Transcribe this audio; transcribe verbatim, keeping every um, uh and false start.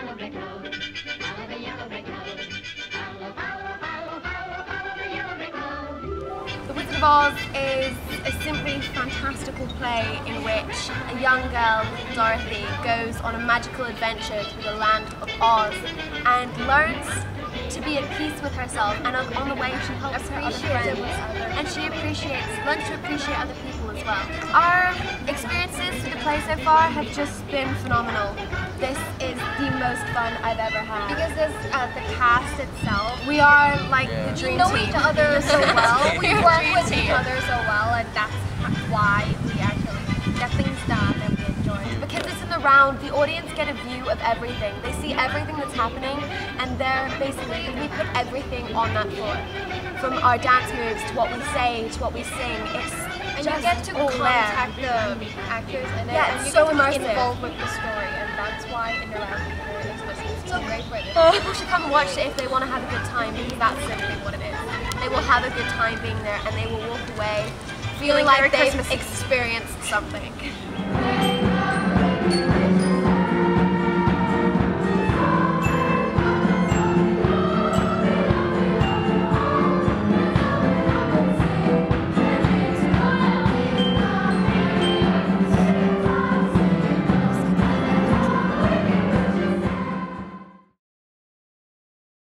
yellow brick road. Follow the yellow brick road. Follow, follow, follow, follow, follow the yellow brick road. The Wizard of Oz is a simply fantastical play in which a young girl, Dorothy, goes on a magical adventure through the land of Oz and learns to be at peace with herself, and on, on the way she helps her other friends, and she appreciates, learns to appreciate other people as well. Our experiences through the play so far have just been phenomenal. This is the most fun I've ever had. Because there's uh, the cast itself. We are like Yeah. the dream We know team. each other so well. We We're work dream with team. each other so well, and that's why we actually get things done and we enjoy it. Because it's in the round, the audience get a view of everything. They see everything that's happening, and they're basically, we put everything on that floor. From our dance moves to what we say to what we sing, it's And just you get to all contact there. the actors in it, Yeah, and it's you so get to be immersive. involved with the story, and that's why in the round theater is so great for this. People should come and watch it if they want to have a good time, because that's simply what it is. They will have a good time being there, and they will walk away feeling, Feeling like very they've Christmassy. experienced something.